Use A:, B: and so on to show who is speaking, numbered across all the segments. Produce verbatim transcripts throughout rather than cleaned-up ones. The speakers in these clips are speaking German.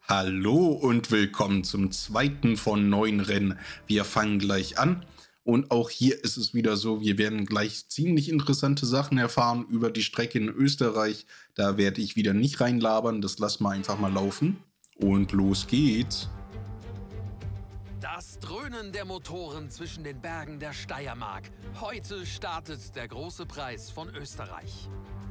A: Hallo und willkommen zum zweiten von neun Rennen. Wir fangen gleich an und auch hier ist es wieder so, wir werden gleich ziemlich interessante Sachen erfahren über die Strecke in Österreich. Da werde ich wieder nicht reinlabern, das lassen wir einfach mal laufen und los geht's.
B: Das Dröhnen der Motoren zwischen den Bergen der Steiermark. Heute startet der große Preis von Österreich.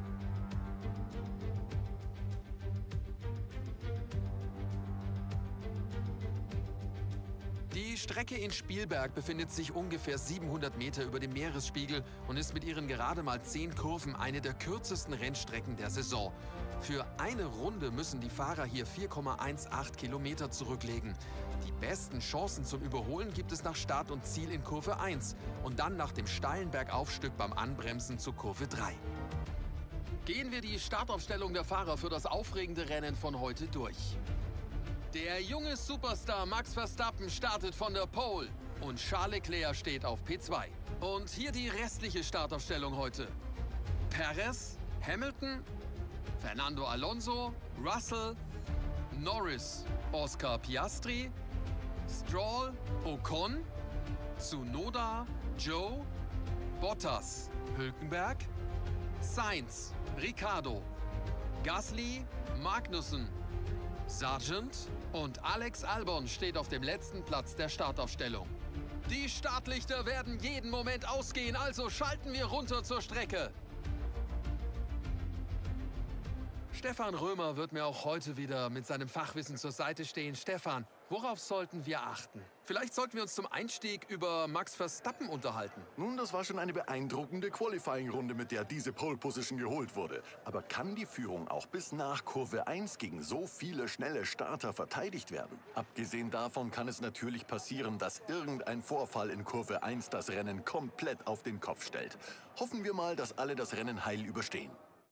B: Die Strecke in Spielberg befindet sich ungefähr siebenhundert Meter über dem Meeresspiegel und ist mit ihren gerade mal zehn Kurven eine der kürzesten Rennstrecken der Saison. Für eine Runde müssen die Fahrer hier vier Komma achtzehn Kilometer zurücklegen. Die besten Chancen zum Überholen gibt es nach Start und Ziel in Kurve eins und dann nach dem steilen Bergaufstück beim Anbremsen zu Kurve drei. Gehen wir die Startaufstellung der Fahrer für das aufregende Rennen von heute durch. Der junge Superstar Max Verstappen startet von der Pole und Charles Leclerc steht auf P zwei. Und hier die restliche Startaufstellung heute. Perez, Hamilton, Fernando Alonso, Russell, Norris, Oscar Piastri, Stroll, Ocon, Tsunoda, Joe, Bottas, Hülkenberg, Sainz, Ricciardo, Gasly, Magnussen, Sargent und Alex Albon steht auf dem letzten Platz der Startaufstellung. Die Startlichter werden jeden Moment ausgehen, also schalten wir runter zur Strecke. Stefan Römer wird mir auch heute wieder mit seinem Fachwissen zur Seite stehen. Stefan, worauf sollten wir achten? Vielleicht sollten wir uns zum Einstieg über Max Verstappen unterhalten.
C: Nun, das war schon eine beeindruckende Qualifying-Runde, mit der diese Pole-Position geholt wurde. Aber kann die Führung auch bis nach Kurve eins gegen so viele schnelle Starter verteidigt werden? Abgesehen davon kann es natürlich passieren, dass irgendein Vorfall in Kurve eins das Rennen komplett auf den Kopf stellt. Hoffen wir mal, dass alle das Rennen heil überstehen.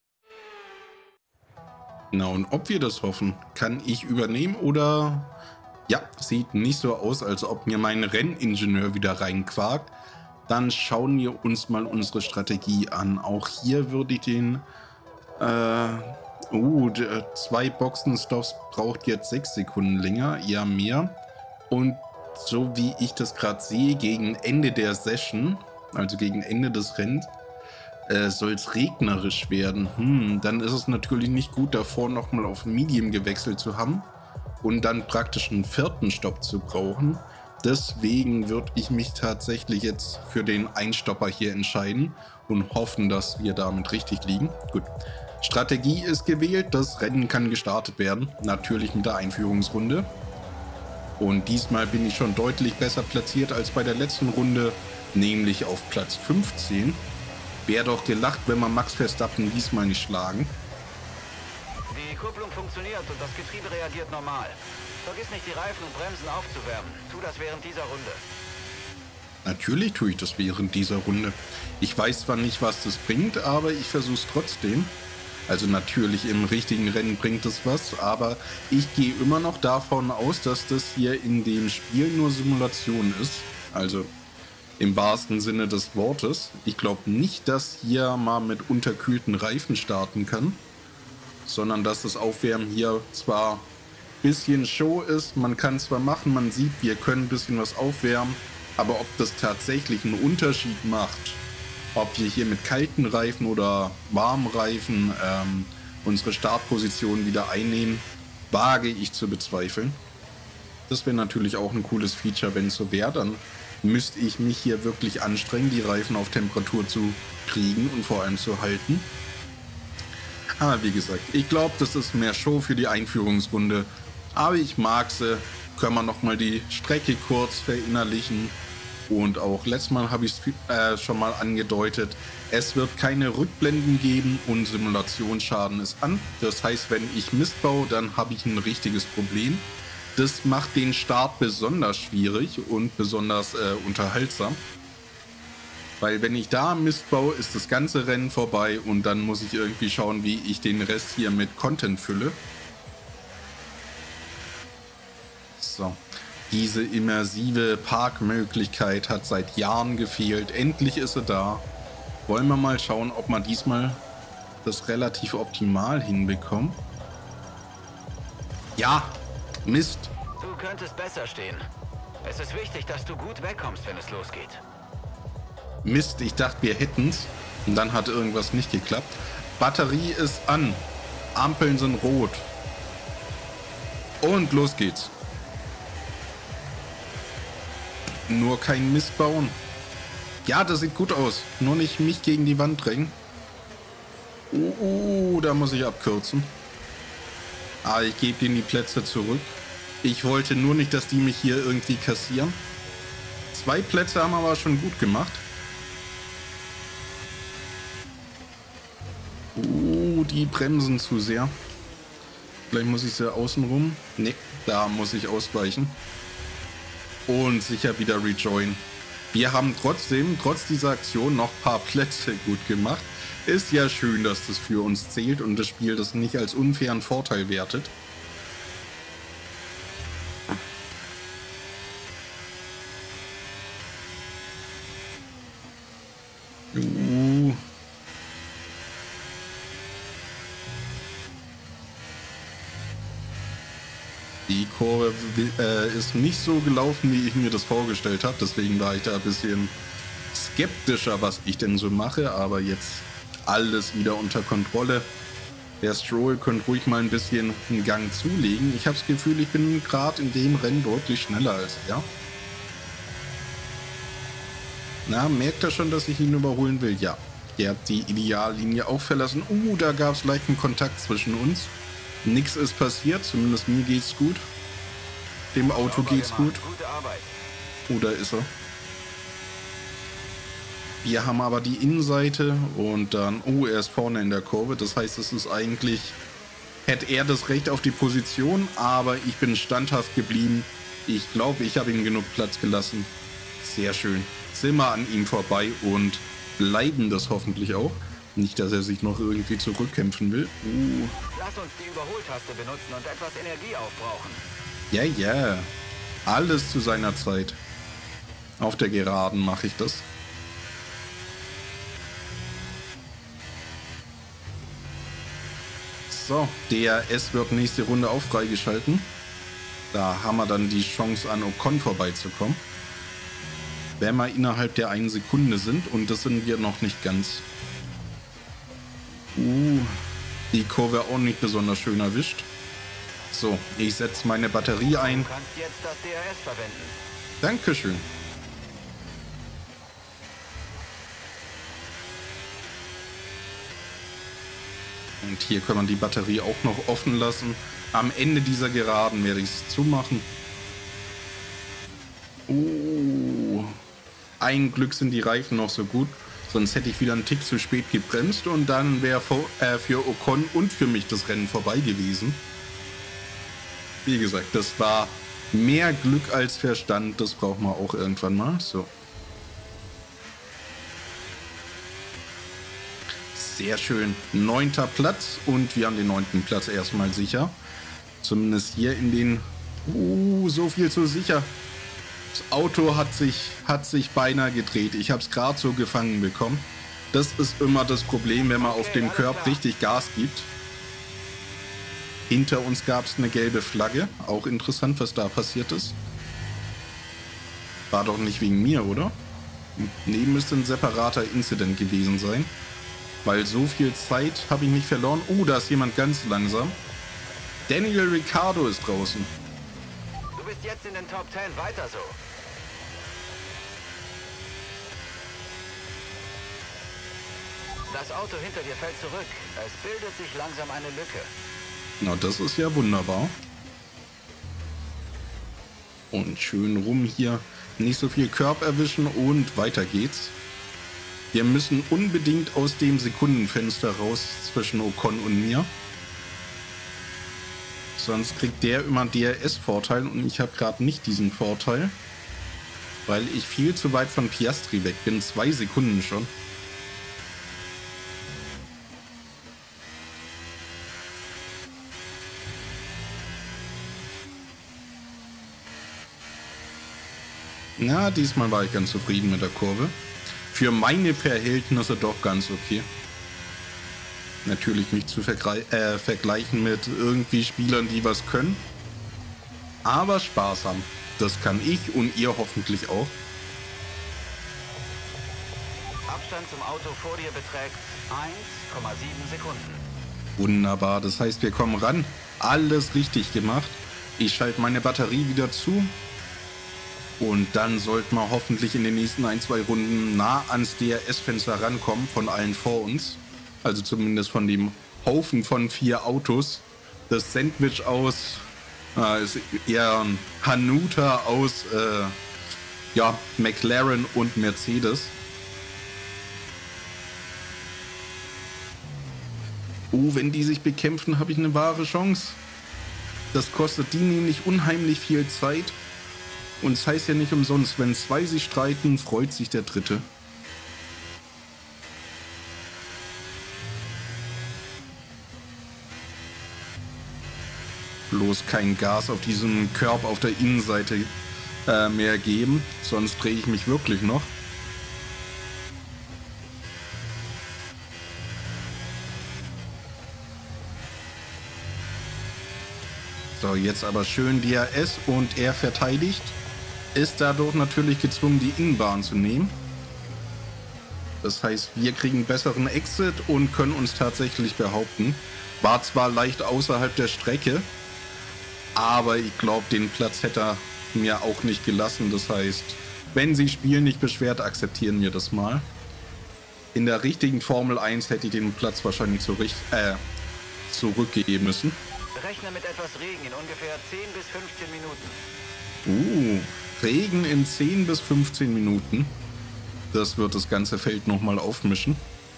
A: Na und ob wir das hoffen, kann ich übernehmen oder... Ja, sieht nicht so aus, als ob mir mein Renningenieur wieder reinquakt. Dann schauen wir uns mal unsere Strategie an. Auch hier würde ich den... Äh, uh, zwei Boxenstops braucht jetzt sechs Sekunden länger, eher mehr. Und so wie ich das gerade sehe, gegen Ende der Session, also gegen Ende des Rennens, äh, soll es regnerisch werden. Hm, dann ist es natürlich nicht gut, davor nochmal auf Medium gewechselt zu haben und dann praktisch einen vierten Stopp zu brauchen. Deswegen würde ich mich tatsächlich jetzt für den Einstopper hier entscheiden und hoffen, dass wir damit richtig liegen. Gut, Strategie ist gewählt, das Rennen kann gestartet werden, natürlich mit der Einführungsrunde. Und diesmal bin ich schon deutlich besser platziert als bei der letzten Runde, nämlich auf Platz fünfzehn. Wäre doch gelacht, wenn wir Max Verstappen diesmal nicht schlagen.
D: Die Kupplung funktioniert und das Getriebe reagiert normal. Vergiss nicht, die Reifen und Bremsen aufzuwärmen. Tu das während dieser Runde.
A: Natürlich tue ich das während dieser Runde. Ich weiß zwar nicht, was das bringt, aber ich versuche es trotzdem. Also natürlich im richtigen Rennen bringt es was, aber ich gehe immer noch davon aus, dass das hier in dem Spiel nur Simulation ist. Also im wahrsten Sinne des Wortes. Ich glaube nicht, dass hier mal mit unterkühlten Reifen starten kann, sondern dass das Aufwärmen hier zwar ein bisschen Show ist, man kann zwar machen, man sieht, wir können ein bisschen was aufwärmen, aber ob das tatsächlich einen Unterschied macht, ob wir hier mit kalten Reifen oder warmen Reifen ähm, unsere Startposition wieder einnehmen, wage ich zu bezweifeln. Das wäre natürlich auch ein cooles Feature, wenn es so wäre, dann müsste ich mich hier wirklich anstrengen, die Reifen auf Temperatur zu kriegen und vor allem zu halten. Aber wie gesagt, ich glaube, das ist mehr Show für die Einführungsrunde. Aber ich mag sie. Können wir nochmal die Strecke kurz verinnerlichen. Und auch letztes Mal habe ich es äh, schon mal angedeutet. Es wird keine Rückblenden geben und Simulationsschaden ist an. Das heißt, wenn ich Mist baue, dann habe ich ein richtiges Problem. Das macht den Start besonders schwierig und besonders äh, unterhaltsam. Weil wenn ich da Mist baue, ist das ganze Rennen vorbei und dann muss ich irgendwie schauen, wie ich den Rest hier mit Content fülle. So, diese immersive Parkmöglichkeit hat seit Jahren gefehlt. Endlich ist sie da. Wollen wir mal schauen, ob wir diesmal das relativ optimal hinbekommen. Ja, Mist.
D: Du könntest besser stehen. Es ist wichtig, dass du gut wegkommst, wenn es losgeht.
A: Mist, ich dachte, wir hätten's. Und dann hat irgendwas nicht geklappt. Batterie ist an. Ampeln sind rot. Und los geht's. Nur kein Mist bauen. Ja, das sieht gut aus. Nur nicht mich gegen die Wand drängen. Oh, oh, da muss ich abkürzen. Ah, ich gebe denen die Plätze zurück. Ich wollte nur nicht, dass die mich hier irgendwie kassieren. Zwei Plätze haben wir aber schon gut gemacht. Oh, die bremsen zu sehr. Vielleicht muss ich sie außen rum. Ne, da muss ich ausweichen. Und sicher wieder rejoin. Wir haben trotzdem, trotz dieser Aktion, noch ein paar Plätze gut gemacht. Ist ja schön, dass das für uns zählt und das Spiel das nicht als unfairen Vorteil wertet. Uh. Die Kurve äh, ist nicht so gelaufen, wie ich mir das vorgestellt habe. Deswegen war ich da ein bisschen skeptischer, was ich denn so mache. Aber jetzt alles wieder unter Kontrolle. Der Stroll könnte ruhig mal ein bisschen einen Gang zulegen. Ich habe das Gefühl, ich bin gerade in dem Rennen deutlich schneller als er. Na, merkt er schon, dass ich ihn überholen will? Ja. Der hat die Ideallinie auch verlassen. Uh, da gab es leichten Kontakt zwischen uns. Nichts ist passiert, zumindest mir geht's gut. Dem Auto geht's gut. Oder ist er? Wir haben aber die Innenseite und dann... Oh, er ist vorne in der Kurve. Das heißt, es ist eigentlich... Hätte er das Recht auf die Position, aber ich bin standhaft geblieben. Ich glaube, ich habe ihm genug Platz gelassen. Sehr schön. Sind wir an ihm vorbei und bleiben das hoffentlich auch. Nicht, dass er sich noch irgendwie zurückkämpfen will. Uh.
D: Lass uns die Überholtaste benutzen und etwas Energie aufbrauchen.
A: Ja, ja. Alles zu seiner Zeit. Auf der Geraden mache ich das. So, D R S wird nächste Runde auch freigeschalten. Da haben wir dann die Chance, an Ocon vorbeizukommen. Wenn wir innerhalb der einen Sekunde sind, und das sind wir noch nicht ganz. Uh, die Kurve auch nicht besonders schön erwischt. So, ich setze meine Batterie ein.
D: Du kannst jetzt das D R S verwenden.
A: Dankeschön. Und hier kann man die Batterie auch noch offen lassen. Am Ende dieser Geraden werde ich es zumachen. Oh, ein Glück sind die Reifen noch so gut. Sonst hätte ich wieder einen Tick zu spät gebremst und dann wäre äh, für Ocon und für mich das Rennen vorbei gewesen. Wie gesagt, das war mehr Glück als Verstand. Das braucht man auch irgendwann mal. So. Sehr schön. Neunter Platz und wir haben den neunten Platz erstmal sicher. Zumindest hier in den... Uh, so viel zu sicher. Das Auto hat sich, hat sich beinahe gedreht. Ich habe es gerade so gefangen bekommen. Das ist immer das Problem, wenn man auf dem Curb richtig Gas gibt. Hinter uns gab es eine gelbe Flagge. Auch interessant, was da passiert ist. War doch nicht wegen mir, oder? Nee, müsste ein separater Incident gewesen sein. Weil so viel Zeit habe ich nicht verloren. Oh, da ist jemand ganz langsam. Daniel Ricciardo ist draußen.
D: Du bist jetzt in den Top zehn, weiter so. Das Auto hinter dir fällt zurück. Es bildet sich langsam eine Lücke.
A: Na, das ist ja wunderbar. Und schön rum hier. Nicht so viel Curb erwischen und weiter geht's. Wir müssen unbedingt aus dem Sekundenfenster raus zwischen Ocon und mir. Sonst kriegt der immer D R S-Vorteil und ich habe gerade nicht diesen Vorteil. Weil ich viel zu weit von Piastri weg bin. Zwei Sekunden schon. Na, diesmal war ich ganz zufrieden mit der Kurve. Für meine Verhältnisse doch ganz okay. Natürlich nicht zu vergleichen, äh, vergleichen mit irgendwie Spielern, die was können. aber sparsam. Das kann ich und ihr hoffentlich auch.
D: Abstand zum Auto vor dir beträgt eins Komma sieben Sekunden.
A: Wunderbar, das heißt, wir kommen ran. Alles richtig gemacht. Ich schalte meine Batterie wieder zu. Und dann sollten wir hoffentlich in den nächsten ein, zwei Runden nah ans D R S-Fenster rankommen von allen vor uns. Also zumindest von dem Haufen von vier Autos. Das Sandwich aus, äh, ist eher ein Hanuta aus äh, ja, McLaren und Mercedes. Oh, wenn die sich bekämpfen, habe ich eine wahre Chance. Das kostet die nämlich unheimlich viel Zeit. Und es heißt ja nicht umsonst, wenn zwei sich streiten, freut sich der Dritte. Bloß kein Gas auf diesem Curb auf der Innenseite äh, mehr geben, sonst drehe ich mich wirklich noch. So, jetzt aber schön D R S und er verteidigt. Ist dadurch natürlich gezwungen, die Innenbahn zu nehmen. Das heißt, wir kriegen besseren Exit und können uns tatsächlich behaupten. War zwar leicht außerhalb der Strecke, aber ich glaube, den Platz hätte er mir auch nicht gelassen. Das heißt, wenn sich Spiel nicht beschwert, akzeptieren wir das mal. In der richtigen Formel eins hätte ich den Platz wahrscheinlich zurück, äh, zurückgeben müssen.
D: Rechne mit etwas Regen in ungefähr zehn bis fünfzehn Minuten.
A: Uh, Regen in zehn bis fünfzehn Minuten. Das wird das ganze Feld nochmal aufmischen.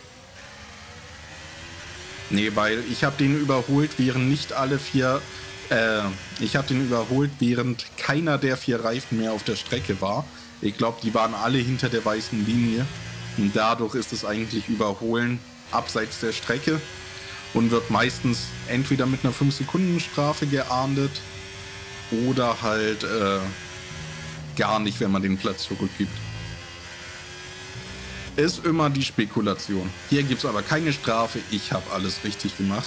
A: Nee, weil ich habe den überholt, während nicht alle vier... Äh, ich habe den überholt, während keiner der vier Reifen mehr auf der Strecke war. Ich glaube, die waren alle hinter der weißen Linie. Und dadurch ist es eigentlich Überholen abseits der Strecke. Und wird meistens entweder mit einer fünf Sekunden Strafe geahndet oder halt äh, gar nicht, wenn man den Platz zurückgibt. Ist immer die Spekulation. Hier gibt es aber keine Strafe. Ich habe alles richtig gemacht.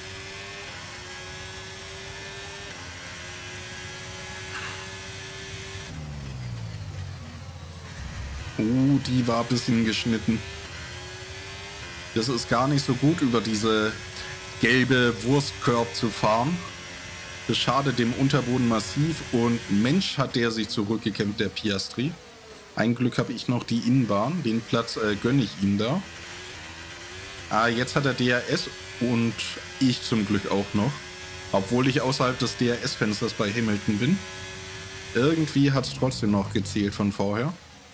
A: Oh, die war ein bisschen geschnitten. Das ist gar nicht so gut, über diese gelbe Wurstkorb zu fahren. Das schadet dem Unterboden massiv und Mensch hat der sich zurückgekämpft, der Piastri. Ein Glück habe ich noch die Innenbahn, den Platz äh, gönne ich ihm da. Ah, jetzt hat er D R S und ich zum Glück auch noch. Obwohl ich außerhalb des D R S-Fensters bei Hamilton bin. Irgendwie hat es trotzdem noch gezählt von vorher.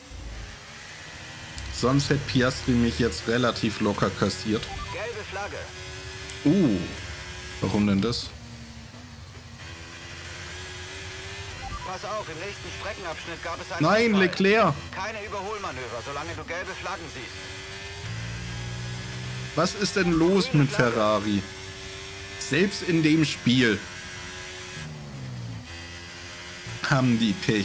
A: Sonst hätte Piastri mich jetzt relativ locker kassiert.
D: Gelbe Flagge.
A: Uh, warum denn das?
D: Pass auf, im nächsten Streckenabschnitt gab es einen
A: Nein,
D: Unfall.
A: Leclerc!
D: Keine Überholmanöver, solange du gelbe Flaggen siehst.
A: Was ist denn los mit Ferrari? Selbst in dem Spiel haben die Pech.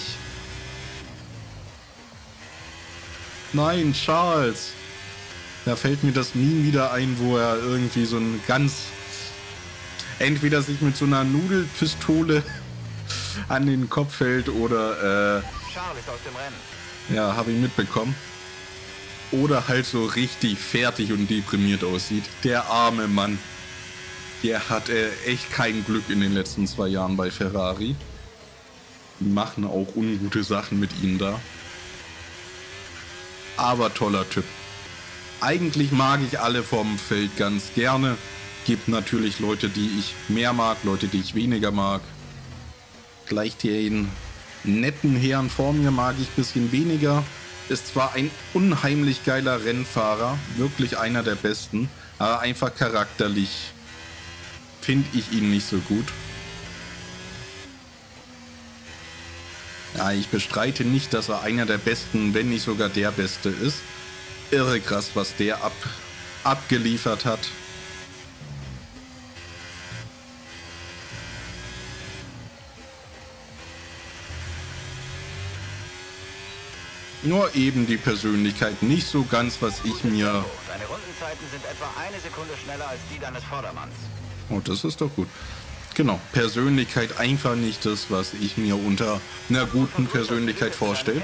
A: Nein, Charles! Da fällt mir das Meme wieder ein, wo er irgendwie so ein ganz... Entweder sich mit so einer Nudelpistole an den Kopf hält oder... Äh,
D: Charles ist aus dem Rennen.
A: ja, habe ich mitbekommen. Oder halt so richtig fertig und deprimiert aussieht. Der arme Mann. Der hat äh, echt kein Glück in den letzten zwei Jahren bei Ferrari. Die machen auch ungute Sachen mit ihm da. Aber toller Typ. Eigentlich mag ich alle vom Feld ganz gerne. Gibt natürlich Leute, die ich mehr mag, Leute, die ich weniger mag. Gleich den netten Herrn vor mir mag ich ein bisschen weniger. Ist zwar ein unheimlich geiler Rennfahrer, wirklich einer der besten, aber einfach charakterlich finde ich ihn nicht so gut. Ja, ich bestreite nicht, dass er einer der besten, wenn nicht sogar der Beste ist. Irre krass, was der ab, abgeliefert hat. Nur eben die Persönlichkeit, nicht so ganz, was ich mir...
D: Deine Rundenzeiten sind etwa eine Sekunde schneller als die deines Vordermanns.
A: Oh, das ist doch gut. Genau, Persönlichkeit einfach nicht das, was ich mir unter einer guten Persönlichkeit vorstelle.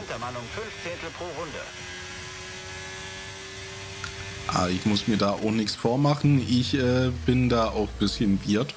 A: Ah, ich muss mir da auch nichts vormachen. Ich äh, bin da auch ein bisschen weird.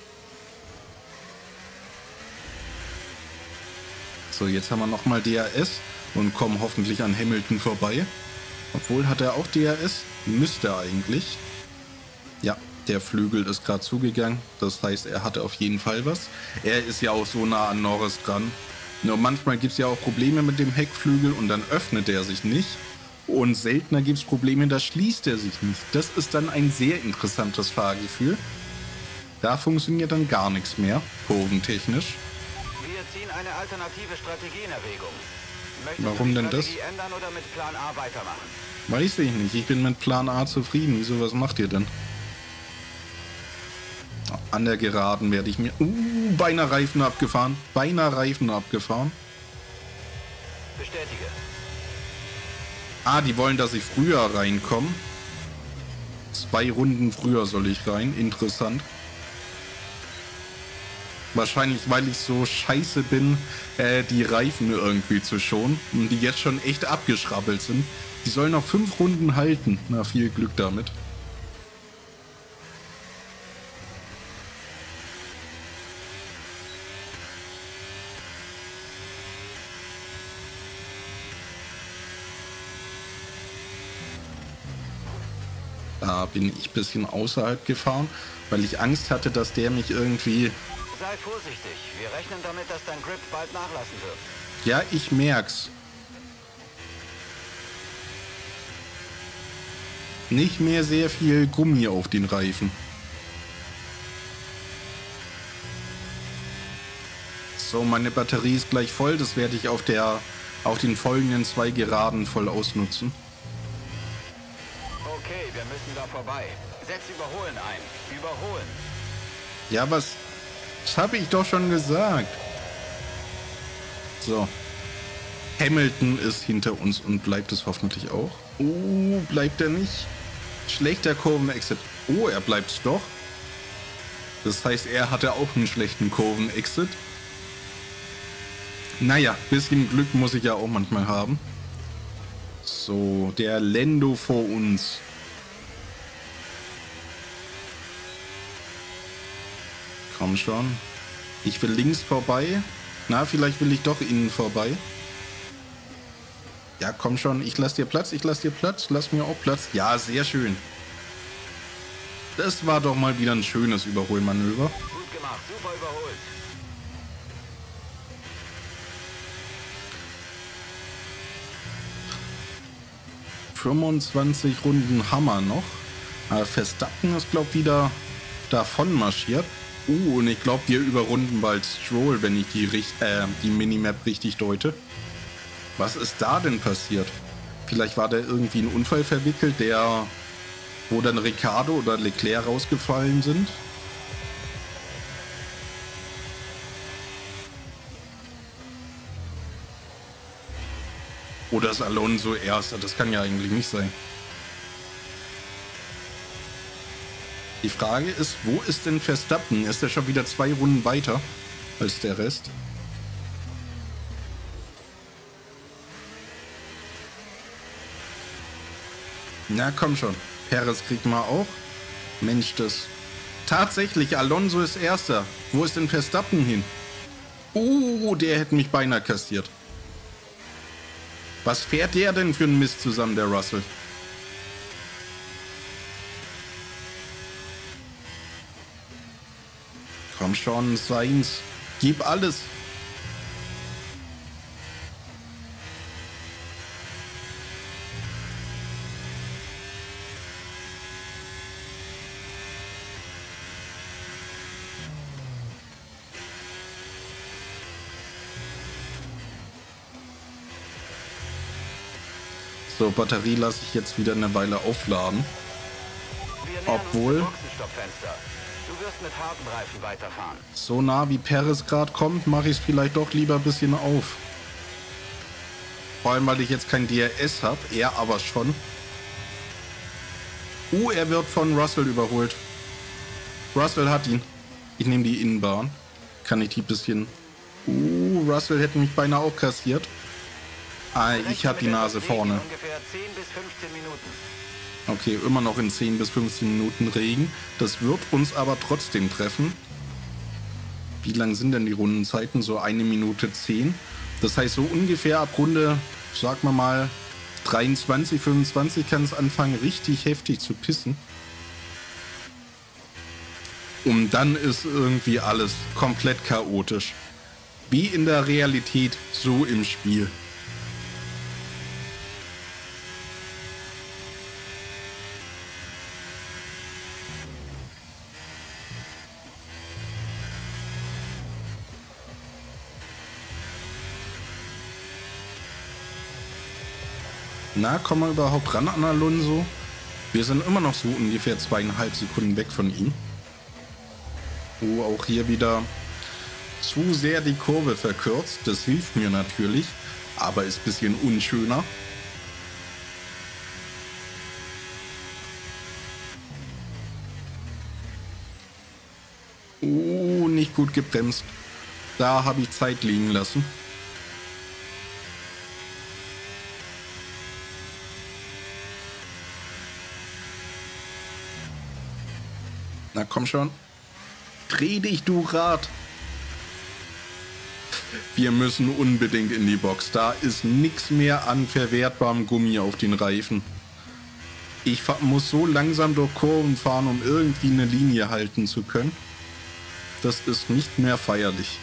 A: So, jetzt haben wir nochmal D R S und kommen hoffentlich an Hamilton vorbei. Obwohl, hat er auch D R S? Müsste er eigentlich. Ja, der Flügel ist gerade zugegangen. Das heißt, er hatte auf jeden Fall was. Er ist ja auch so nah an Norris dran. Nur manchmal gibt es ja auch Probleme mit dem Heckflügel und dann öffnet er sich nicht. Und seltener gibt es Probleme, da schließt er sich nicht. Das ist dann ein sehr interessantes Fahrgefühl. Da funktioniert dann gar nichts mehr, kurventechnisch.
D: Wir ziehen eine alternative Strategie in Erwägung. Möchtest
A: Warum
D: du die
A: denn das?
D: Strategie ändern oder mit Plan A weitermachen?
A: Weiß ich nicht. Ich bin mit Plan A zufrieden. Wieso, was macht ihr denn? An der Geraden werde ich mir... Uh, beinahe Reifen abgefahren. Beinahe Reifen abgefahren.
D: Bestätige.
A: Ah, die wollen, dass ich früher reinkomme. Zwei Runden früher soll ich rein. Interessant. Wahrscheinlich, weil ich so scheiße bin, äh, die Reifen irgendwie zu schonen. Und die jetzt schon echt abgeschrabbelt sind. Die sollen noch fünf Runden halten. Na, viel Glück damit. Da bin ich ein bisschen außerhalb gefahren, weil ich Angst hatte, dass der mich irgendwie...
D: Sei vorsichtig. Wir rechnen damit, dass dein Grip bald nachlassen wird.
A: Ja, ich merk's. Nicht mehr sehr viel Gummi auf den Reifen. So, meine Batterie ist gleich voll. Das werde ich auf der, auf den folgenden zwei Geraden voll ausnutzen.
D: Okay, wir müssen da vorbei. Setz Überholen ein. Überholen.
A: Ja, was... Das habe ich doch schon gesagt. So. Hamilton ist hinter uns und bleibt es hoffentlich auch. Oh, bleibt er nicht? Schlechter Kurvenexit. Oh, er bleibt doch. Das heißt, er hatte auch einen schlechten Kurvenexit. Naja, bisschen Glück muss ich ja auch manchmal haben. So, der Lando vor uns. Komm schon. Ich will links vorbei. Na, vielleicht will ich doch innen vorbei. Ja, komm schon. Ich lass dir Platz. Ich lass dir Platz. Lass mir auch Platz. Ja, sehr schön. Das war doch mal wieder ein schönes Überholmanöver.
D: Gut gemacht. Super überholt.
A: fünfundzwanzig Runden Hammer noch. Aber Verstappen ist, glaube ich, wieder davon marschiert. Uh, und ich glaube, wir überrunden bald Stroll, wenn ich die, äh, die Minimap richtig deute. Was ist da denn passiert? Vielleicht war da irgendwie ein Unfall verwickelt, der, wo dann Ricciardo oder Leclerc rausgefallen sind. Oder ist Alonso Erster? Das kann ja eigentlich nicht sein. Die Frage ist, wo ist denn Verstappen? Ist er schon wieder zwei Runden weiter als der Rest? Na komm schon. Perez kriegt mal auch. Mensch, das... Tatsächlich, Alonso ist Erster. Wo ist denn Verstappen hin? Uh, der hätte mich beinahe kassiert. Was fährt der denn für einen Mist zusammen, der Russell? Komm schon, Sainz. Gib alles. So, Batterie lasse ich jetzt wieder eine Weile aufladen. Obwohl...
D: Du wirst mit harten Reifen weiterfahren.
A: So nah wie Perez gerade kommt, mache ich es vielleicht doch lieber ein bisschen auf. Vor allem, weil ich jetzt kein D R S habe. Er aber schon. Uh, er wird von Russell überholt. Russell hat ihn. Ich nehme die Innenbahn. kann ich die bisschen... Uh, Russell hätte mich beinahe auch kassiert. Ah, ich habe die Nase vorne. Okay, immer noch in zehn bis fünfzehn Minuten Regen. Das wird uns aber trotzdem treffen. Wie lang sind denn die Rundenzeiten? So eine Minute zehn. Das heißt, so ungefähr ab Runde, sagen wir mal, dreiundzwanzig, fünfundzwanzig kann es anfangen, richtig heftig zu pissen. Und dann ist irgendwie alles komplett chaotisch. Wie in der Realität, so im Spiel. Na, kommen wir überhaupt ran an Alonso? Wir sind immer noch so ungefähr zweieinhalb Sekunden weg von ihm. Oh, auch hier wieder zu sehr die Kurve verkürzt. Das hilft mir natürlich, aber ist ein bisschen unschöner. Oh, nicht gut gebremst. Da habe ich Zeit liegen lassen. Na komm schon. Dreh dich, du Rad. Wir müssen unbedingt in die Box. Da ist nichts mehr an verwertbarem Gummi auf den Reifen. Ich muss so langsam durch Kurven fahren, um irgendwie eine Linie halten zu können. Das ist nicht mehr feierlich.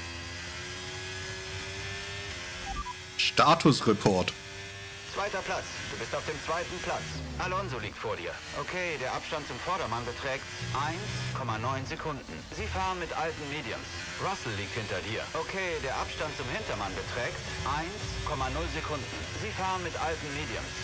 A: Statusreport.
D: Zweiter Platz. Du bist auf dem zweiten Platz. Alonso liegt vor dir. Okay, der Abstand zum Vordermann beträgt eins Komma neun Sekunden. Sie fahren mit alten Mediums. Russell liegt hinter dir. Okay, der Abstand zum Hintermann beträgt eins Komma null Sekunden. Sie fahren mit alten Mediums.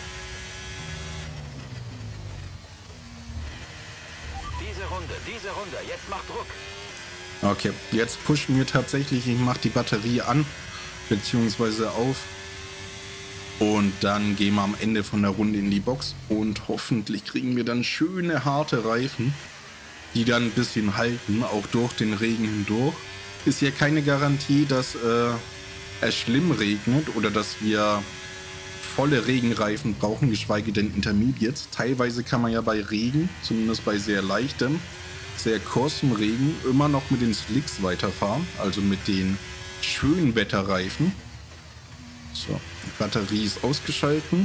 D: Diese Runde, diese Runde. Jetzt mach Druck.
A: Okay, jetzt pushen wir tatsächlich. Ich mache die Batterie an, beziehungsweise auf. Und dann gehen wir am Ende von der Runde in die Box und hoffentlich kriegen wir dann schöne, harte Reifen, die dann ein bisschen halten, auch durch den Regen hindurch. Ist ja keine Garantie, dass äh, es schlimm regnet oder dass wir volle Regenreifen brauchen, geschweige denn Intermediates. Teilweise kann man ja bei Regen, zumindest bei sehr leichtem, sehr kurzem Regen, immer noch mit den Slicks weiterfahren, also mit den Schönwetterreifen. So, die Batterie ist ausgeschalten.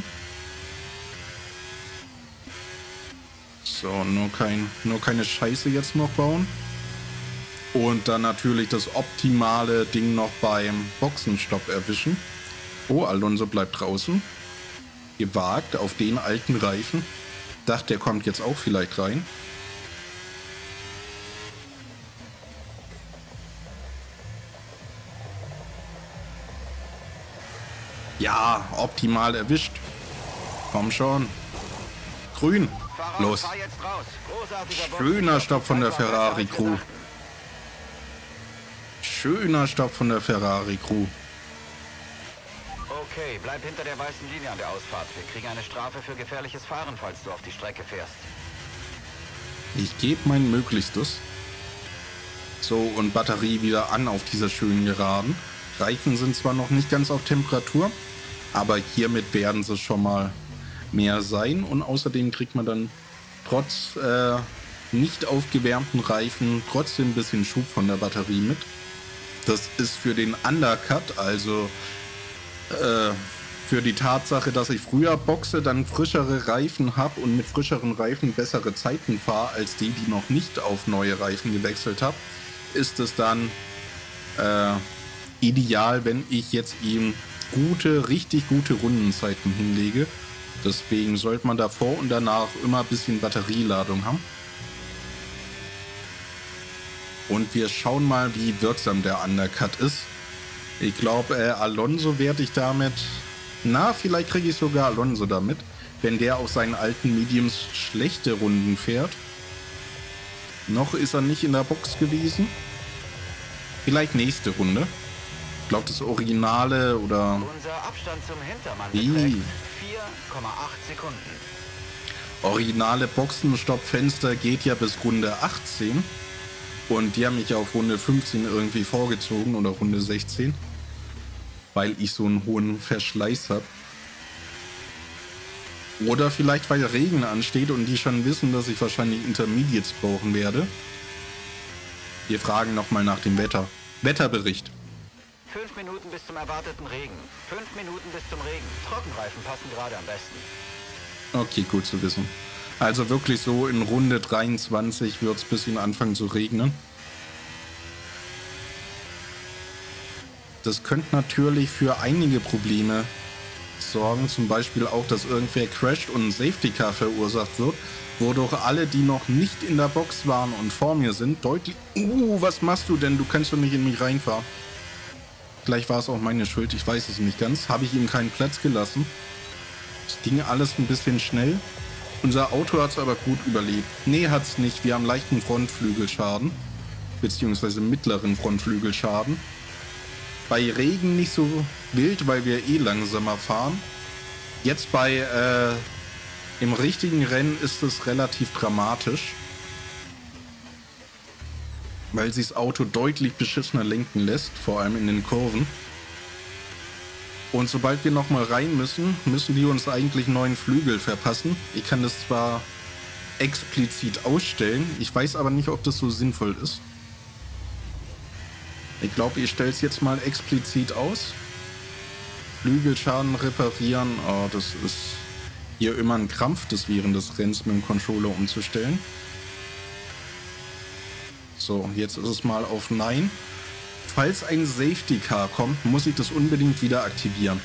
A: So, nur, kein, nur keine Scheiße jetzt noch bauen. Und dann natürlich das optimale Ding noch beim Boxenstopp erwischen. Oh, Alonso bleibt draußen. Gewagt auf den alten Reifen. Dachte, der kommt jetzt auch vielleicht rein. Ja, optimal erwischt. Komm schon. Grün. Los. Schöner Stopp von der Ferrari-Crew. Schöner Stopp von der Ferrari-Crew.
D: Okay, bleib hinter der weißen Linie an der Ausfahrt. Wir kriegen eine Strafe für gefährliches Fahren, falls du auf die Strecke fährst.
A: Ich gebe mein Möglichstes. So, und Batterie wieder an auf dieser schönen Geraden. Reifen sind zwar noch nicht ganz auf Temperatur, aber hiermit werden sie schon mal mehr sein. Und außerdem kriegt man dann trotz äh, nicht aufgewärmten Reifen trotzdem ein bisschen Schub von der Batterie mit. Das ist für den Undercut, also äh, für die Tatsache, dass ich früher boxe, dann frischere Reifen habe und mit frischeren Reifen bessere Zeiten fahre als die, die noch nicht auf neue Reifen gewechselt habe, ist es dann äh, ideal, wenn ich jetzt ihm gute, richtig gute Rundenzeiten hinlege. Deswegen sollte man davor und danach immer ein bisschen Batterieladung haben. Und wir schauen mal, wie wirksam der Undercut ist. Ich glaube, äh, Alonso werde ich damit... Na, vielleicht kriege ich sogar Alonso damit, wenn der auf seinen alten Mediums schlechte Runden fährt. Noch ist er nicht in der Box gewesen. Vielleicht nächste Runde. Ich glaube, das Originale oder...
D: Unser Abstand zum Hintermann beträgt vier Komma acht Sekunden.
A: Originale Boxenstoppfenster geht ja bis Runde achtzehn. Und die haben mich auf Runde fünfzehn irgendwie vorgezogen oder Runde sechzehn. Weil ich so einen hohen Verschleiß habe. Oder vielleicht, weil Regen ansteht und die schon wissen, dass ich wahrscheinlich Intermediates brauchen werde. Wir fragen nochmal nach dem Wetter. Wetterbericht.
D: Fünf Minuten bis zum erwarteten Regen. Fünf Minuten bis zum Regen. Trockenreifen passen gerade am besten.
A: Okay, gut zu wissen. Also wirklich so in Runde dreiundzwanzig wird es ein bisschen anfangen zu regnen. Das könnte natürlich für einige Probleme sorgen. Zum Beispiel auch, dass irgendwer crasht und ein Safety Car verursacht wird. Wodurch alle, die noch nicht in der Box waren und vor mir sind, deutlich... Uh, was machst du denn? Du kannst doch nicht in mich reinfahren. Gleich war es auch meine Schuld, ich weiß es nicht ganz. Habe ich ihm keinen Platz gelassen. Es ging alles ein bisschen schnell. Unser Auto hat es aber gut überlebt. Nee, hat es nicht. Wir haben leichten Frontflügelschaden. Beziehungsweise mittleren Frontflügelschaden. Bei Regen nicht so wild, weil wir eh langsamer fahren. Jetzt bei... Äh, im richtigen Rennen ist es relativ dramatisch. Weil sich das Auto deutlich beschissener lenken lässt. Vor allem in den Kurven. Und sobald wir nochmal rein müssen, müssen die uns eigentlich neuen Flügel verpassen. Ich kann das zwar explizit ausstellen. Ich weiß aber nicht, ob das so sinnvoll ist. Ich glaube, ich stelle es jetzt mal explizit aus. Flügelschaden reparieren. Oh, das ist hier immer ein Krampf, das während des Rennens mit dem Controller umzustellen. So, jetzt ist es mal auf Nein. Falls ein Safety Car kommt, muss ich das unbedingt wieder aktivieren.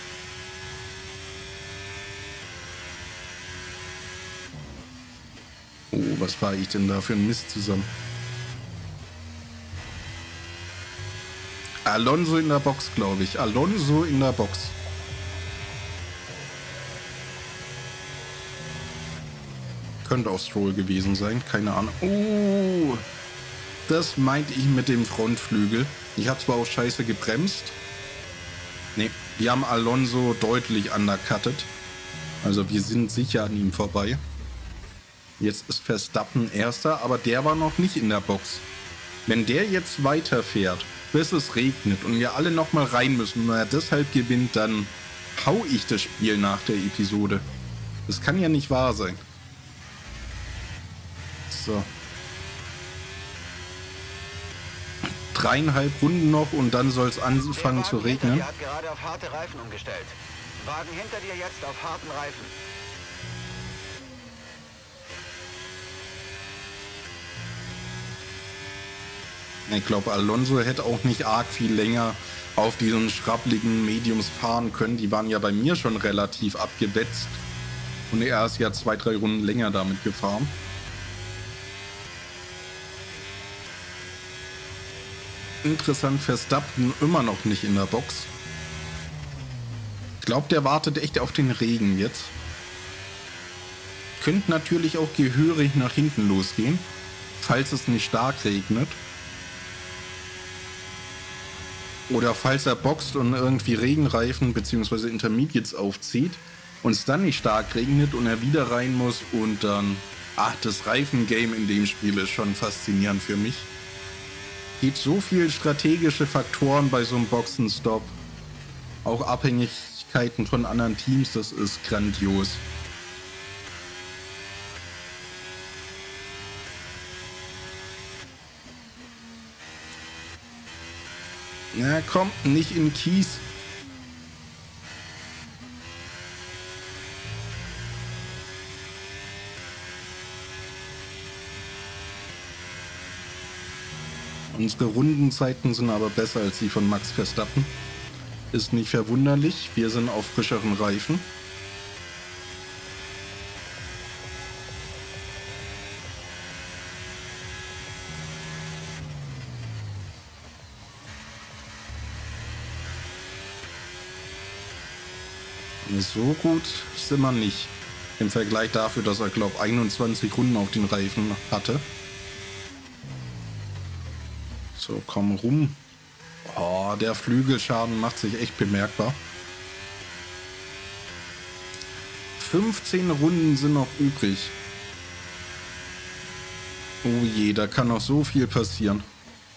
A: Oh, was war ich denn da für ein Mist zusammen? Alonso in der Box, glaube ich. Alonso in der Box. Könnte auch Stroll gewesen sein, keine Ahnung. Oh, das meinte ich mit dem Frontflügel. Ich habe zwar auch scheiße gebremst. Ne, wir haben Alonso deutlich undercuttet. Also wir sind sicher an ihm vorbei. Jetzt ist Verstappen Erster, aber der war noch nicht in der Box. Wenn der jetzt weiterfährt, bis es regnet und wir alle nochmal rein müssen und er deshalb gewinnt, dann hau ich das Spiel nach der Episode. Das kann ja nicht wahr sein. So. Dreieinhalb Runden noch und dann soll es anfangen zu regnen.
D: Der Wagen hinter dir hat gerade auf harte Reifen umgestellt. Wagen hinter dir jetzt auf harten Reifen.
A: Ich glaube, Alonso hätte auch nicht arg viel länger auf diesen schrappligen Mediums fahren können. Die waren ja bei mir schon relativ abgewetzt. Und er ist ja zwei, drei Runden länger damit gefahren. Interessant, Verstappen immer noch nicht in der Box. Ich glaube, der wartet echt auf den Regen jetzt. Könnte natürlich auch gehörig nach hinten losgehen, falls es nicht stark regnet. Oder falls er boxt und irgendwie Regenreifen bzw. Intermediates aufzieht und es dann nicht stark regnet und er wieder rein muss und dann... Ach, das Reifengame in dem Spiel ist schon faszinierend für mich. Gibt so viele strategische Faktoren bei so einem Boxenstopp. Auch Abhängigkeiten von anderen Teams, das ist grandios. Na komm, nicht in Kies. Unsere Rundenzeiten sind aber besser als die von Max Verstappen. Ist nicht verwunderlich, wir sind auf frischeren Reifen. So gut sind wir nicht. Im Vergleich dafür, dass er, glaube ich, einundzwanzig Runden auf den Reifen hatte. So, komm rum. Oh, der Flügelschaden macht sich echt bemerkbar. fünfzehn Runden sind noch übrig. Oh je, da kann noch so viel passieren.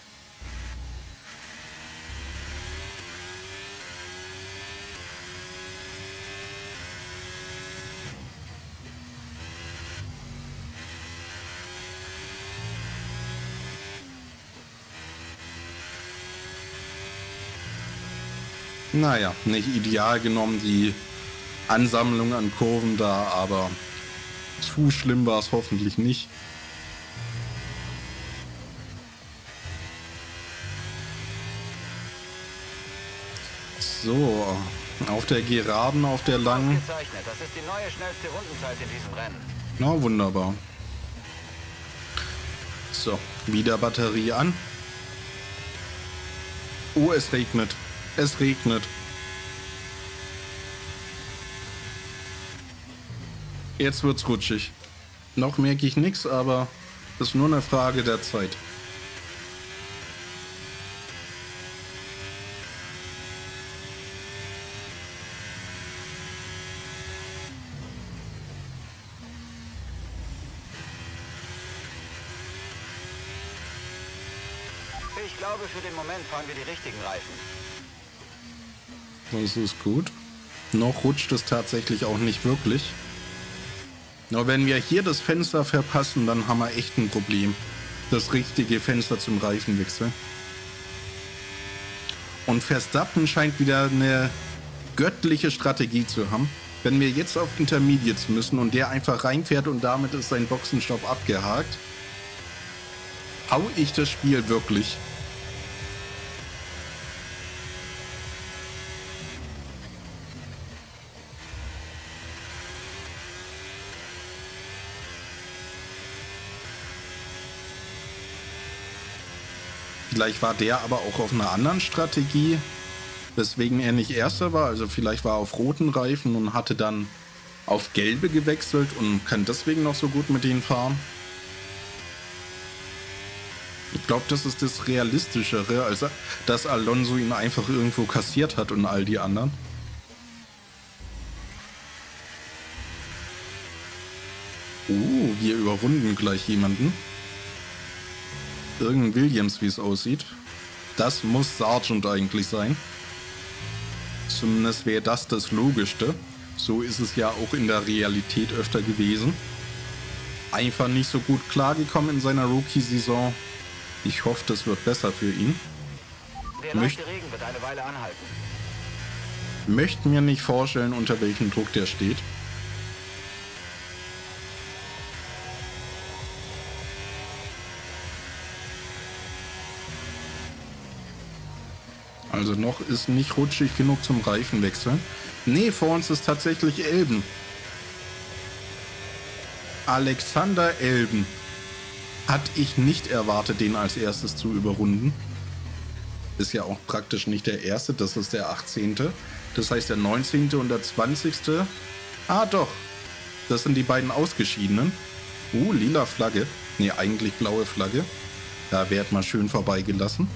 A: Naja, nicht ideal genommen, die Ansammlung an Kurven da, aber zu schlimm war es hoffentlich nicht. So, auf der Geraden, auf der langen.
D: Das ist die neue schnellste Rundenzeit in diesem Rennen.
A: Na, wunderbar. So, wieder Batterie an. Oh, es regnet. Es regnet. Jetzt wird's rutschig. Noch merke ich nichts, aber es ist nur eine Frage der Zeit.
D: Ich glaube, für den Moment fahren wir die richtigen Reifen.
A: Das ist gut. Noch rutscht es tatsächlich auch nicht wirklich. Nur wenn wir hier das Fenster verpassen, dann haben wir echt ein Problem. Das richtige Fenster zum Reifenwechsel. Und Verstappen scheint wieder eine göttliche Strategie zu haben. Wenn wir jetzt auf Intermediates müssen und der einfach reinfährt und damit ist sein Boxenstopp abgehakt, hau ich das Spiel wirklich. Vielleicht war der aber auch auf einer anderen Strategie, weswegen er nicht Erster war. Also vielleicht war er auf roten Reifen und hatte dann auf gelbe gewechselt und kann deswegen noch so gut mit denen fahren. Ich glaube, das ist das Realistischere, als dass Alonso ihn einfach irgendwo kassiert hat und all die anderen. Oh, wir überrunden gleich jemanden. Irgendein Williams, wie es aussieht. Das muss Sargent eigentlich sein. Zumindest wäre das das Logischste. So ist es ja auch in der Realität öfter gewesen. Einfach nicht so gut klargekommen in seiner Rookie-Saison. Ich hoffe, das wird besser für ihn.
D: Der leichte Regen wird eine Weile anhalten.
A: Möchte mir nicht vorstellen, unter welchem Druck der steht. Also noch ist nicht rutschig genug zum Reifenwechseln. Nee, vor uns ist tatsächlich Elben. Alexander Elben. Hatte ich nicht erwartet, den als erstes zu überrunden. Ist ja auch praktisch nicht der erste, das ist der achtzehnte. Das heißt der neunzehnte und der zwanzigste. Ah doch, das sind die beiden Ausgeschiedenen. Uh, lila Flagge. Nee, eigentlich blaue Flagge. Da wird mal schön vorbeigelassen.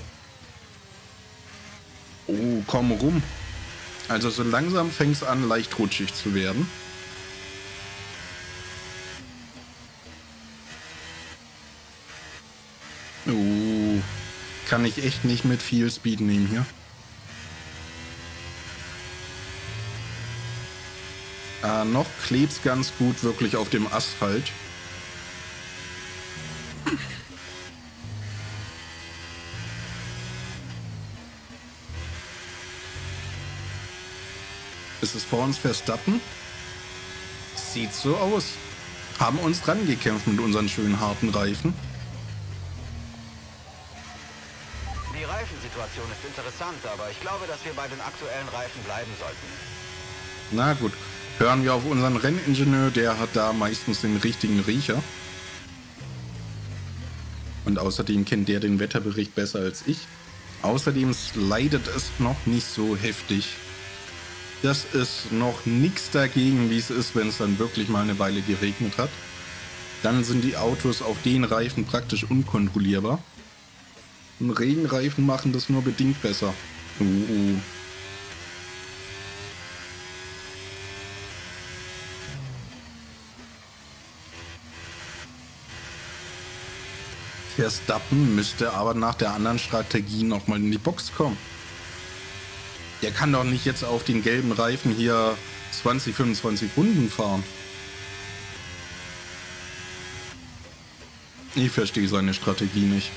A: Oh, komm rum. Also so langsam fängt es an, leicht rutschig zu werden. Oh, kann ich echt nicht mit viel Speed nehmen hier. Äh, noch klebt es ganz gut wirklich auf dem Asphalt. Ist es vor uns Verstappen? Sieht so aus. Haben uns dran gekämpft mit unseren schönen harten Reifen.
D: Die Reifensituation ist interessant, aber ich glaube, dass wir bei den aktuellen Reifen bleiben sollten.
A: Na gut, hören wir auf unseren Renningenieur, der hat da meistens den richtigen Riecher. Und außerdem kennt der den Wetterbericht besser als ich. Außerdem slidet es noch nicht so heftig. Das ist noch nichts dagegen, wie es ist, wenn es dann wirklich mal eine Weile geregnet hat. Dann sind die Autos auf den Reifen praktisch unkontrollierbar. Und Regenreifen machen das nur bedingt besser. Uh, uh. Verstappen müsste aber nach der anderen Strategie nochmal in die Box kommen. Der kann doch nicht jetzt auf den gelben Reifen hier zwanzig, fünfundzwanzig Runden fahren. Ich verstehe seine Strategie nicht.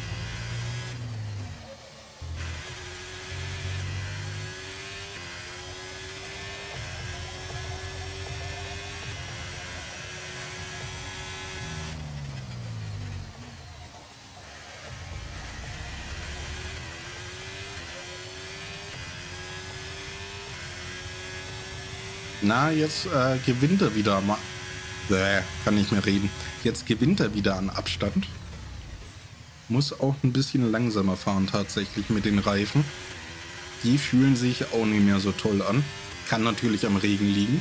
A: Na, jetzt äh, gewinnt er wieder mal. Bäh, kann nicht mehr reden. Jetzt gewinnt er wieder an Abstand. Muss auch ein bisschen langsamer fahren tatsächlich mit den Reifen. Die fühlen sich auch nicht mehr so toll an. Kann natürlich am Regen liegen.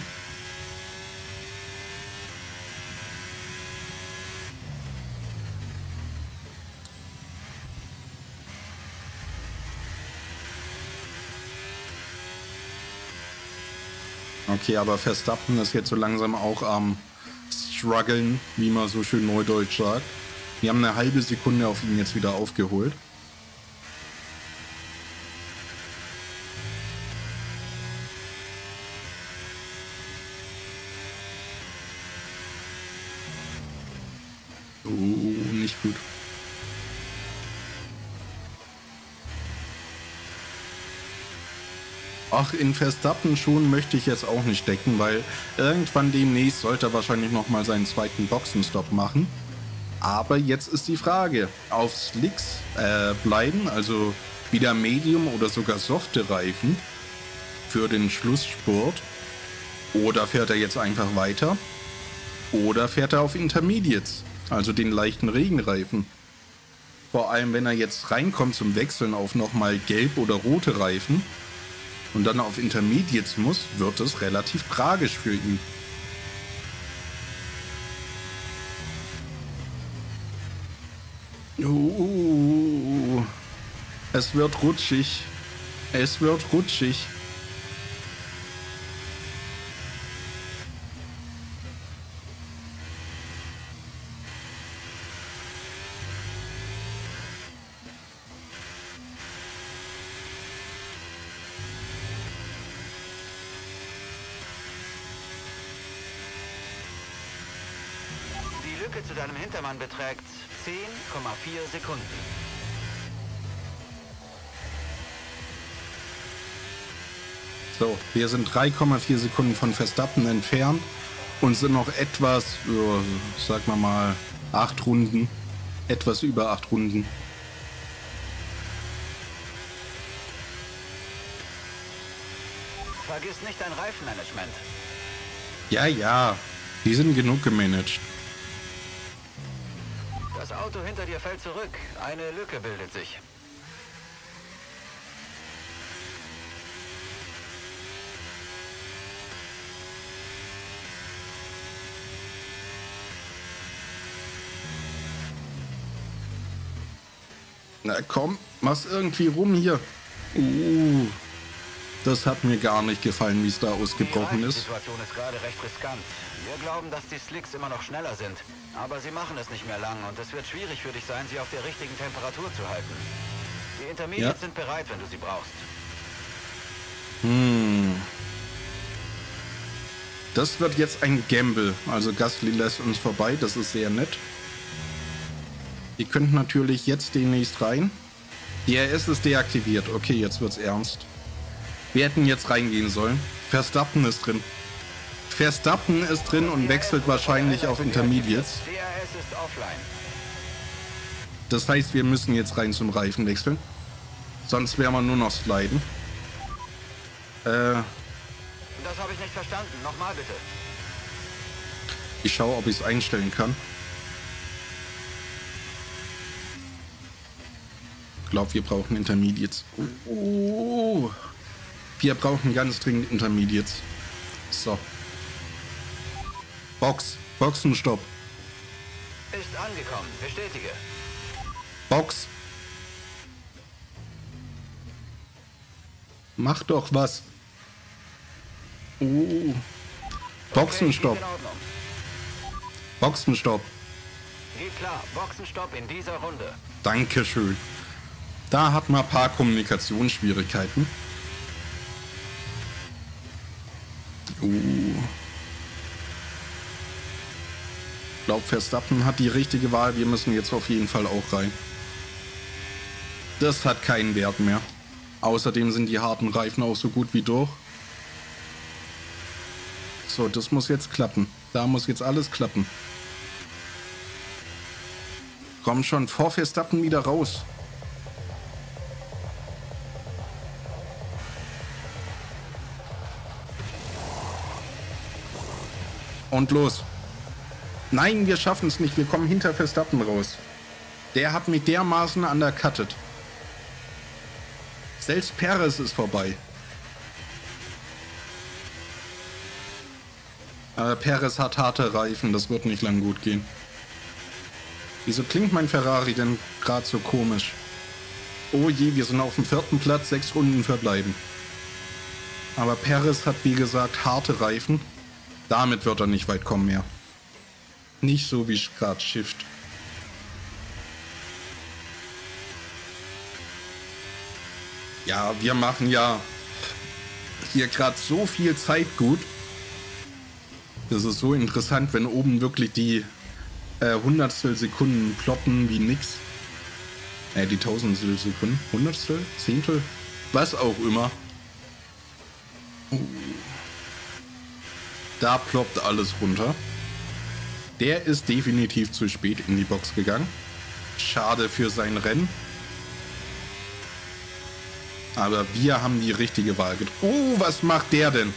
A: Okay, aber Verstappen ist jetzt so langsam auch am struggeln, wie man so schön neudeutsch sagt. Wir haben eine halbe Sekunde auf ihn jetzt wieder aufgeholt. Oh, nicht gut. Ach, in Verstappen schon möchte ich jetzt auch nicht stecken, weil irgendwann demnächst sollte er wahrscheinlich nochmal seinen zweiten Boxenstopp machen. Aber jetzt ist die Frage, auf Slicks äh, bleiben, also wieder Medium oder sogar softe Reifen für den Schlussspurt. Oder fährt er jetzt einfach weiter? Oder fährt er auf Intermediates, also den leichten Regenreifen? Vor allem, wenn er jetzt reinkommt zum Wechseln auf nochmal gelb oder rote Reifen und dann auf Intermediates muss, wird es relativ tragisch für ihn. Uh, es wird rutschig. Es wird rutschig.
D: Die Lücke zu deinem Hintermann beträgt zehn Komma vier Sekunden.
A: So, wir sind drei Komma vier Sekunden von Verstappen entfernt und sind noch etwas, ja, sag mal mal, acht Runden. Etwas über acht Runden.
D: Vergiss nicht dein Reifenmanagement.
A: Ja, ja, die sind genug gemanagt.
D: Das Auto hinter dir fällt zurück. Eine Lücke bildet sich.
A: Na komm, mach's irgendwie rum hier. Uh, das hat mir gar nicht gefallen, wie es da ausgebrochen
D: Die
A: ist.
D: Die Situation ist gerade recht riskant. Wir glauben, dass die Slicks immer noch schneller sind. Aber sie machen es nicht mehr lang und es wird schwierig für dich sein, sie auf der richtigen Temperatur zu halten. Die Intermediates
A: Ja.
D: sind bereit, wenn du sie brauchst.
A: Hm. Das wird jetzt ein Gamble. Also Gasly lässt uns vorbei, das ist sehr nett. Ihr könnt natürlich jetzt demnächst rein. D R S ist deaktiviert. Okay, jetzt wird's ernst. Wir hätten jetzt reingehen sollen. Verstappen ist drin. Verstappen ist drin und wechselt wahrscheinlich auf Intermediates.
D: D R S ist offline.
A: Das heißt, wir müssen jetzt rein zum Reifen wechseln. Sonst werden wir nur noch sliden. Äh,
D: Das habe ich nicht verstanden. Nochmal bitte.
A: ich schaue, ob ich es einstellen kann. Ich glaube, wir brauchen Intermediates. Oh, wir brauchen ganz dringend Intermediates. So. Box. Boxenstopp.
D: Ist angekommen. Bestätige.
A: Box. Mach doch was. Oh. Boxenstopp.
D: Okay, geht in Ordnung.
A: Boxenstopp.
D: Geht klar. Boxenstopp in dieser Runde.
A: Dankeschön. Da hat man ein paar Kommunikationsschwierigkeiten. Uh. Ich glaube, Verstappen hat die richtige Wahl. Wir müssen jetzt auf jeden Fall auch rein. Das hat keinen Wert mehr. Außerdem sind die harten Reifen auch so gut wie durch. So, das muss jetzt klappen. Da muss jetzt alles klappen. Komm schon, vor Verstappen wieder raus. Und los. Nein, wir schaffen es nicht. Wir kommen hinter Verstappen raus. Der hat mich dermaßen undercuttet. Selbst Perez ist vorbei. Aber Perez hat harte Reifen. Das wird nicht lang gut gehen. Wieso klingt mein Ferrari denn gerade so komisch? Oh je, wir sind auf dem vierten Platz. Sechs Runden verbleiben. Aber Perez hat, wie gesagt, harte Reifen. Damit wird er nicht weit kommen mehr. Nicht so wie gerade Shift. Ja, wir machen ja hier gerade so viel Zeit gut. Das ist so interessant, wenn oben wirklich die äh, Hundertstel Sekunden ploppen wie nix. Äh, die Tausendstel Sekunden. Hundertstel? Zehntel? Was auch immer. Oh. Da ploppt alles runter. Der ist definitiv zu spät in die Box gegangen. Schade für sein Rennen. Aber wir haben die richtige Wahl getroffen. Oh, was macht der denn?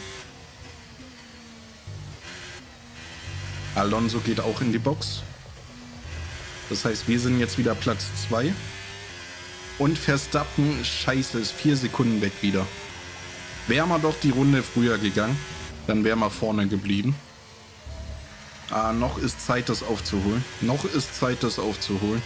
A: Alonso geht auch in die Box. Das heißt, wir sind jetzt wieder Platz zwei. Und Verstappen, scheiße, ist vier Sekunden weg wieder. Wären wir doch die Runde früher gegangen, dann wären wir vorne geblieben. Ah, noch ist Zeit, das aufzuholen. Noch ist Zeit, das aufzuholen.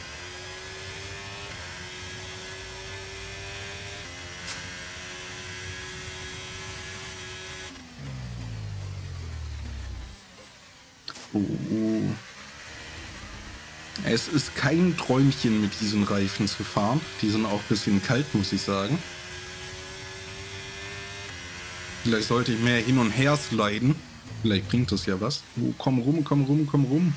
A: Oh. Es ist kein Träumchen, mit diesen Reifen zu fahren. Die sind auch ein bisschen kalt, muss ich sagen. Vielleicht sollte ich mehr hin und her sliden. Vielleicht bringt das ja was. Oh, komm rum, komm rum, komm rum.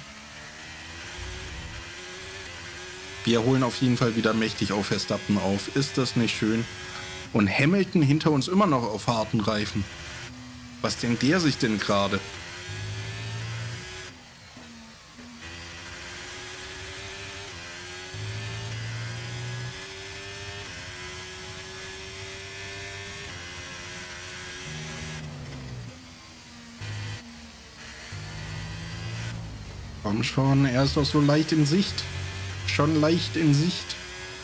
A: Wir holen auf jeden Fall wieder mächtig auf Verstappen auf. Ist das nicht schön? Und Hamilton hinter uns immer noch auf harten Reifen. Was denkt der sich denn gerade? Komm schon, er ist doch so leicht in Sicht. Schon leicht in Sicht.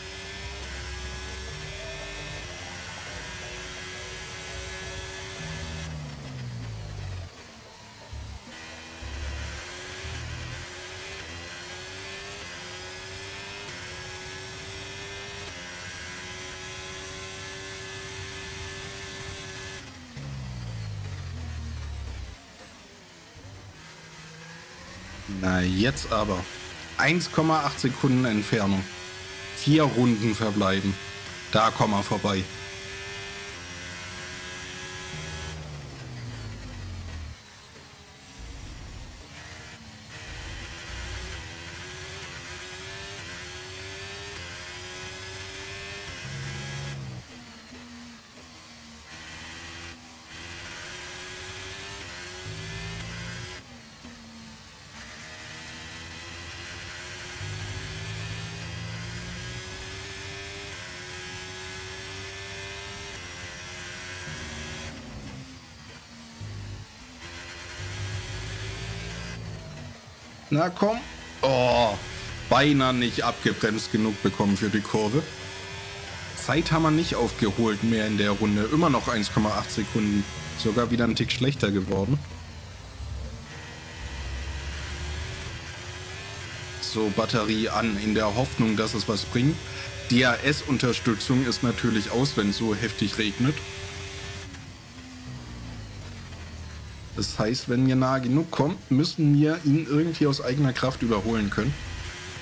A: Na, jetzt aber. eins Komma acht Sekunden Entfernung. Vier Runden verbleiben. Da kommen wir vorbei. Na komm. Oh, beinahe nicht abgebremst genug bekommen für die Kurve. Zeit haben wir nicht aufgeholt mehr in der Runde. Immer noch eins Komma acht Sekunden. Sogar wieder ein Tick schlechter geworden. So, Batterie an, in der Hoffnung, dass es was bringt. D R S-Unterstützung ist natürlich aus, wenn es so heftig regnet. Das heißt, wenn wir nahe genug kommen, müssen wir ihn irgendwie aus eigener Kraft überholen können.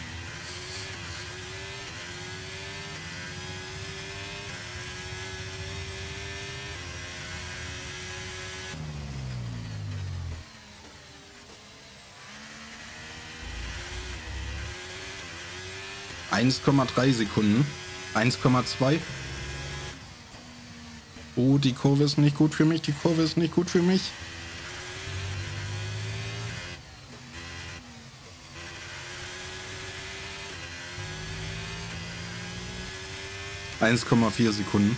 A: eins Komma drei Sekunden. eins Komma zwei. Oh, die Kurve ist nicht gut für mich. Die Kurve ist nicht gut für mich. eins Komma vier Sekunden.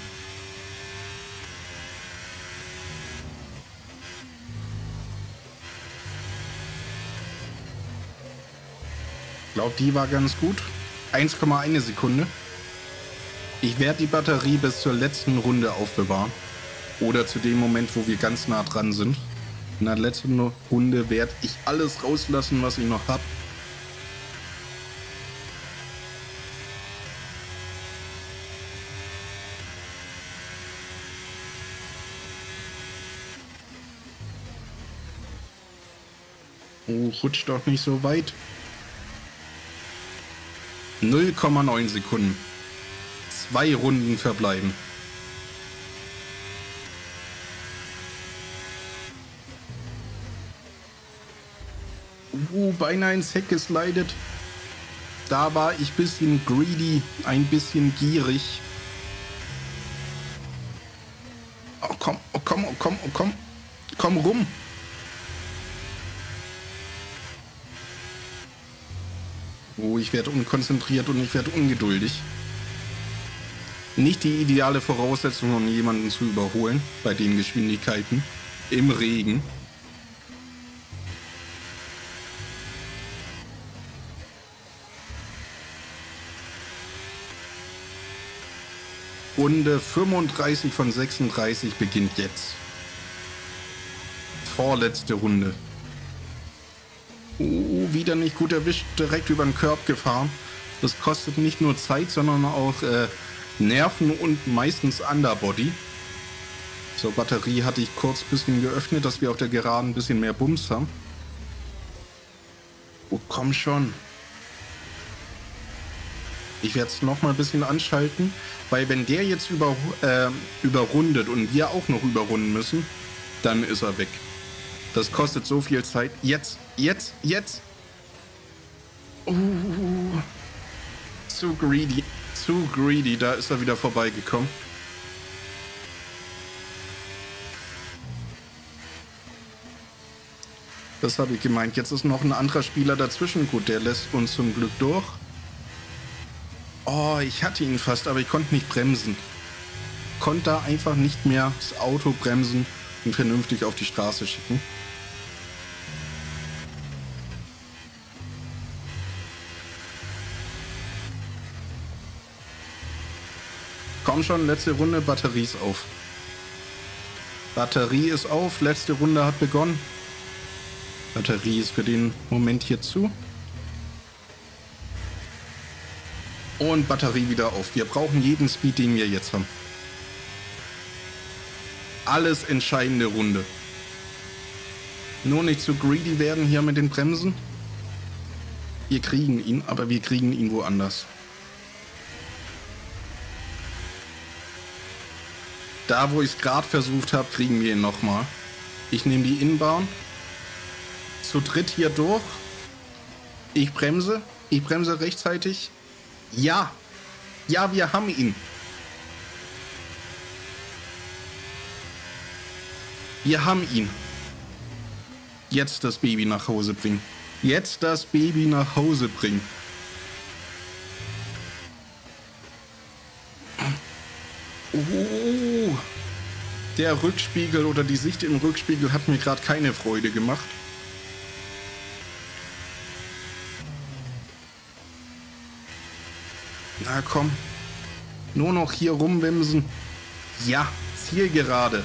A: Ich glaube, die war ganz gut. eins Komma eins Sekunde. Ich werde die Batterie bis zur letzten Runde aufbewahren. Oder zu dem Moment, wo wir ganz nah dran sind. In der letzten Runde werde ich alles rauslassen, was ich noch habe. Oh, rutscht doch nicht so weit. null Komma neun Sekunden. Zwei Runden verbleiben. Uh, beinahe ins Heck geslidet. Da war ich ein bisschen greedy, ein bisschen gierig. Oh komm, oh komm, oh komm, oh komm. Komm rum. Oh, ich werde unkonzentriert und ich werde ungeduldig. Nicht die ideale Voraussetzung, um jemanden zu überholen bei den Geschwindigkeiten im Regen. Runde fünfunddreißig von sechsunddreißig beginnt jetzt. Vorletzte Runde. Oh, wieder nicht gut erwischt, direkt über den Curb gefahren. Das kostet nicht nur Zeit, sondern auch äh, Nerven und meistens Underbody. So, Batterie hatte ich kurz ein bisschen geöffnet, dass wir auf der Geraden ein bisschen mehr Bums haben. Oh, komm schon. Ich werde es nochmal ein bisschen anschalten, weil wenn der jetzt über, äh, überrundet und wir auch noch überrunden müssen, dann ist er weg. Das kostet so viel Zeit. Jetzt, jetzt, jetzt. Oh, zu greedy, zu greedy. Da ist er wieder vorbeigekommen. Das habe ich gemeint. Jetzt ist noch ein anderer Spieler dazwischen. Gut, der lässt uns zum Glück durch. Oh, ich hatte ihn fast, aber ich konnte nicht bremsen. Konnte da einfach nicht mehr das Auto bremsen und vernünftig auf die Straße schicken. Komm schon, letzte Runde, Batterie ist auf. Batterie ist auf, letzte Runde hat begonnen. Batterie ist für den Moment hier zu. Und Batterie wieder auf. Wir brauchen jeden Speed, den wir jetzt haben. Alles entscheidende Runde. Nur nicht zu greedy werden hier mit den Bremsen. Wir kriegen ihn, aber wir kriegen ihn woanders. Da, wo ich es gerade versucht habe, kriegen wir ihn nochmal. Ich nehme die Inbound. Zu dritt hier durch. Ich bremse. Ich bremse rechtzeitig. Ja. Ja, wir haben ihn. Wir haben ihn. Jetzt das Baby nach Hause bringen. Jetzt das Baby nach Hause bringen. Oh, der Rückspiegel oder die Sicht im Rückspiegel hat mir gerade keine Freude gemacht. Na komm, nur noch hier rumwimsen. Ja, Zielgerade.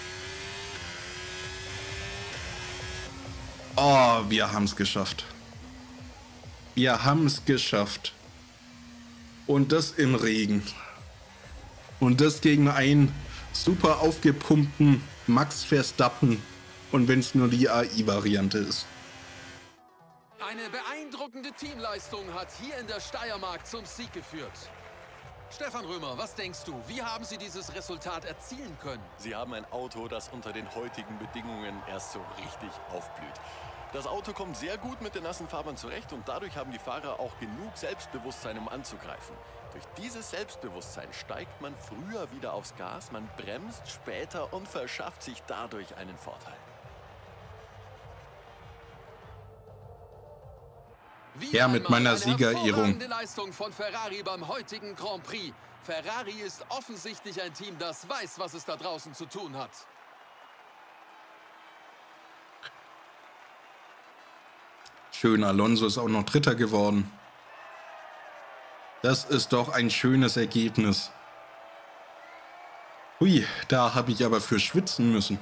A: Oh, wir haben es geschafft. Wir haben es geschafft. Und das im Regen. Und das gegen einen super aufgepumpten Max Verstappen. Und wenn es nur die A I-Variante ist.
B: Eine beeindruckende Teamleistung hat hier in der Steiermark zum Sieg geführt. Stefan Römer, was denkst du? Wie haben Sie dieses Resultat erzielen können?
C: Sie haben ein Auto, das unter den heutigen Bedingungen erst so richtig aufblüht. Das Auto kommt sehr gut mit den nassen Fahrbahn zurecht und dadurch haben die Fahrer auch genug Selbstbewusstsein, um anzugreifen. Durch dieses Selbstbewusstsein steigt man früher wieder aufs Gas, man bremst später und verschafft sich dadurch einen Vorteil.
A: Ja, mit meiner Siegerehrung.
B: Hervorragende Leistung von Ferrari beim heutigen Grand Prix. Ferrari ist offensichtlich ein Team, das weiß, was es da draußen zu tun hat.
A: Schön, Alonso ist auch noch Dritter geworden. Das ist doch ein schönes Ergebnis. Hui, da habe ich aber für schwitzen müssen.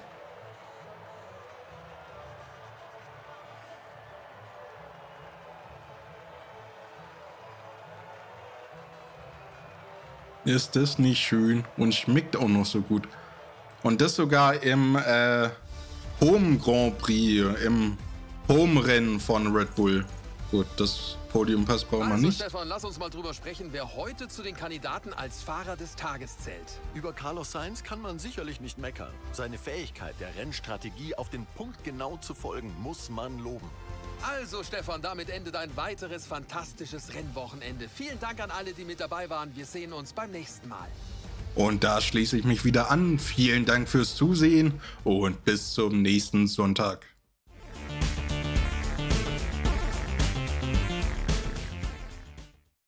A: Ist das nicht schön und schmeckt auch noch so gut. Und das sogar im äh, Home Grand Prix, im Home-Rennen von Red Bull. Gut, das Podiumpass brauchen wir
B: Also,
A: nicht.
B: Stefan, lass uns mal drüber sprechen, wer heute zu den Kandidaten als Fahrer des Tages zählt.
C: Über Carlos Sainz kann man sicherlich nicht meckern. Seine Fähigkeit, der Rennstrategie auf den Punkt genau zu folgen, muss man loben.
B: Also, Stefan, damit endet ein weiteres fantastisches Rennwochenende. Vielen Dank an alle, die mit dabei waren. Wir sehen uns beim nächsten Mal.
A: Und da schließe ich mich wieder an. Vielen Dank fürs Zusehen und bis zum nächsten Sonntag.